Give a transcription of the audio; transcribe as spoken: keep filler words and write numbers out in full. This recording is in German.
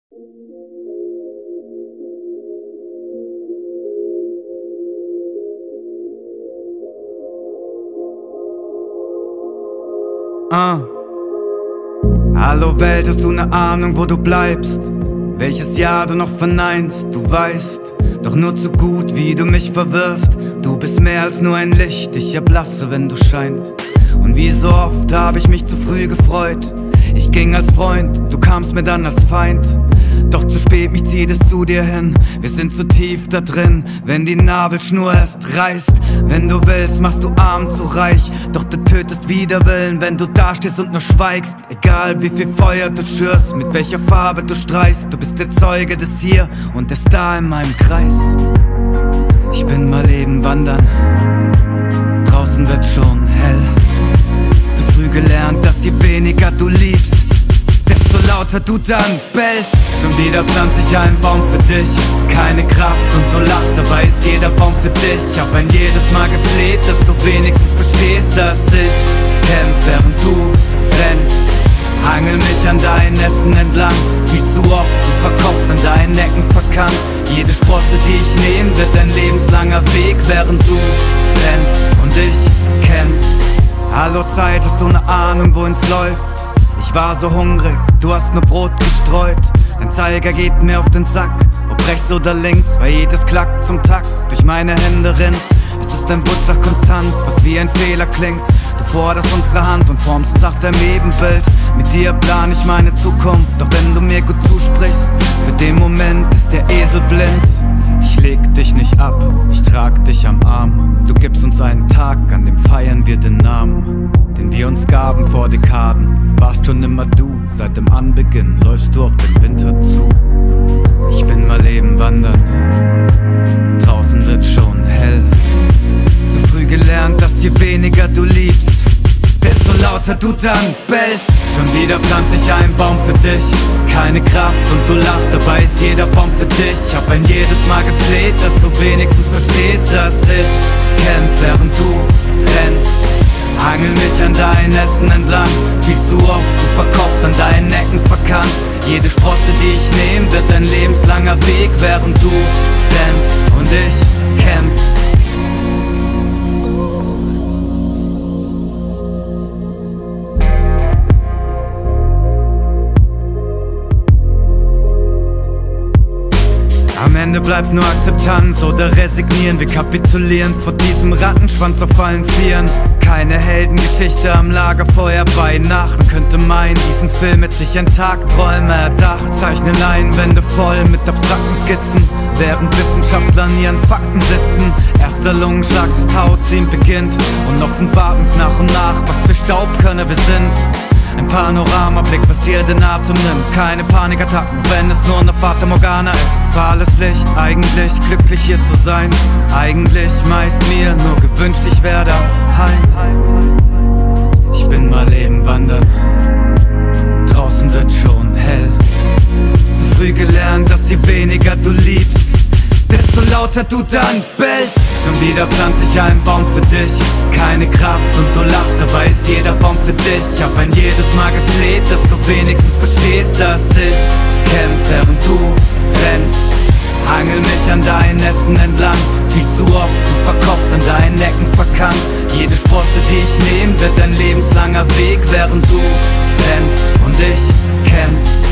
Ah. Hallo Welt, hast du ne Ahnung, wo du bleibst? Welches Jahr du noch verneinst, du weißt doch nur zu gut, wie du mich verwirrst. Du bist mehr als nur ein Licht, ich erblasse, wenn du scheinst. Und wie so oft hab ich mich zu früh gefreut. Ich ging als Freund, du kamst mir dann als Feind. Doch zu spät, mich zieht es zu dir hin. Wir sind zu tief da drin, wenn die Nabelschnur erst reißt. Wenn du willst, machst du arm zu reich. Doch du tötest wider Willen, wenn du dastehst und nur schweigst. Egal wie viel Feuer du schürst, mit welcher Farbe du streichst. Du bist der Zeuge des Hier und des Da in meinem Kreis. Ich bin mal eben wandern, draußen wird schon hell. Zu früh gelernt, dass je weniger du liebst, desto lauter du dann bellst. Schon wieder pflanz ich einen Baum für dich, keine Kraft und du lachst, dabei ist jeder Baum für dich. Hab ein jedes Mal gefleht, dass du wenigstens verstehst, dass ich kämpf, während du rennst. Hangel mich an deinen Ästen entlang, viel zu oft zu verkopft, an deinen Ecken verkannt. Jede Sprosse, die ich nehm, wird ein lebenslanger Weg, während du rennst und ich kämpf. Hallo Zeit, hast du ne Ahnung, wohin's läuft? Ich war so hungrig, du hast nur Brot gestreut. Dein Zeiger geht mir auf den Sack, ob rechts oder links, weil jedes klackt zum Takt durch meine Hände rinnt. Es ist ein Wunsch nach Konstanz, was wie ein Fehler klingt. Du forderst unsere Hand und formst uns nach deinem Ebenbild. Mit dir plan ich meine Zukunft, doch wenn du mir gut zusprichst, für den Moment ist der Esel blind. Ich leg dich nicht ab, ich trag dich am Arm. Du gibst uns einen Tag, an dem feiern wir den Namen, den wir uns gaben vor Dekaden. Warst schon immer du, seit dem Anbeginn läufst du auf den Winter zu. Ich bin mal eben wandern, draußen wird schon hell. Zu früh gelernt, dass je weniger du liebst, desto lauter du dann bellst. Schon wieder pflanz ich einen Baum für dich, keine Kraft und du lachst, dabei ist jeder Baum für dich. Hab ein jedes Mal gefleht, dass du wenigstens verstehst, dass ich kämpf, während du rennst. Hangel mich an deinen Ästen entlang, viel zu oft zu verkopft, an deinen Ecken verkannt. Jede Sprosse, die ich nehm, wird ein lebenslanger Weg, während du rennst und ich kämpf. Am Ende bleibt nur Akzeptanz oder resignieren. Wir kapitulieren vor diesem Rattenschwanz auf allen Vieren. Keine Heldengeschichte am Lagerfeuer bei Nacht. Man könnte meinen, diesen Film hätte sich ein Tagträumer erdacht. Zeichne Leinwände voll mit abstrakten Skizzen, während Wissenschaftler an ihren Fakten sitzen. Erster Lungenschlag des Tauziehen beginnt und offenbart uns nach und nach, was für Staubkörner wir sind. Ein Panoramablick, was dir den Atem nimmt. Keine Panikattacken, wenn es nur eine Fata Morgana ist. Fahles Licht, eigentlich glücklich hier zu sein. Eigentlich meist mir nur gewünscht, ich wär daheim. Ich bin mal eben wandern, draußen wird schon hell. Zu früh gelernt, dass je weniger du liebst, desto lauter du dann bellst. Schon wieder pflanz ich einen Baum für dich, keine Kraft und du lachst, dabei ist jeder Baum für dich. Hab ein jedes Mal gefleht, dass du wenigstens verstehst, dass ich kämpf, während du rennst. Hangel mich an deinen Ästen entlang, viel zu oft zu verkopft, an deinen Ecken verkannt. Jede Sprosse, die ich nehm, wird ein lebenslanger Weg, während du rennst und ich kämpf.